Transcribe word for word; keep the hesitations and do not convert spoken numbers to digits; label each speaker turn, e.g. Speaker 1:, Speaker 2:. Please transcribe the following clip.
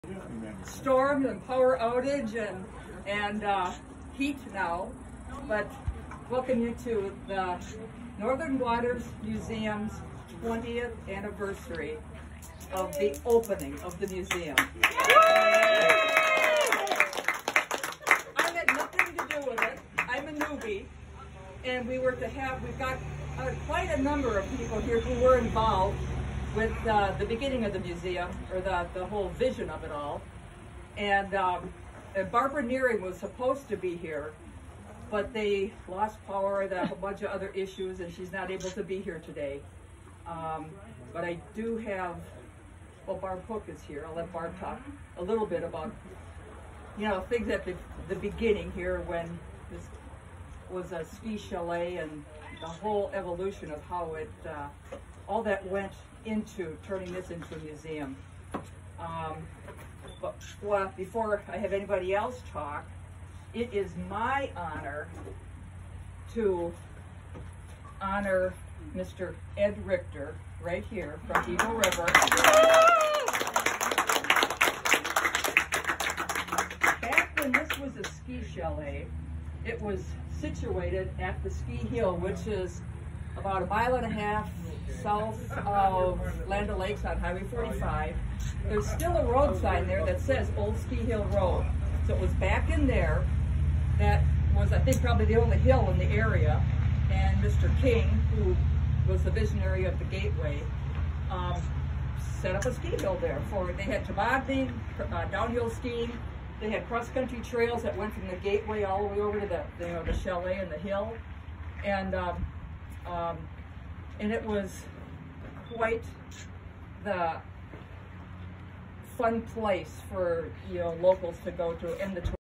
Speaker 1: storm and power outage and and uh, heat now, but welcome you to the Northern Waters Museum's twentieth anniversary of the opening of the museum. I had nothing to do with it. I'm a newbie, and we were to have, we've got uh, quite a number of people here who were involved with uh, the beginning of the museum, or the, the whole vision of it all. And um, uh, Barbara Nearing was supposed to be here, but they lost power, a whole bunch of other issues, and she's not able to be here today. Um, but I do have, well, Barb Hook is here. I'll let Barb talk a little bit about, you know, things at the, the beginning here when this was a ski chalet and the whole evolution of how it, uh, all that went into turning this into a museum. Um, but well, before I have anybody else talk, it is my honor to honor Mister Ed Richter right here from Eagle River. Back when this was a ski chalet, it was situated at the ski hill, which is about a mile and a half south of Land O'Lakes on Highway forty-five. There's still a road sign there that says Old Ski Hill Road. So it was back in there. That was, I think, probably the only hill in the area. And Mister King, who was the visionary of the Gateway, um, set up a ski hill there. For they had tobogganing, uh, downhill skiing. They had cross-country trails that went from the Gateway all the way over to the, you know, the chalet and the hill. And um, um, and it was quite the fun place for, you know, locals to go to, and the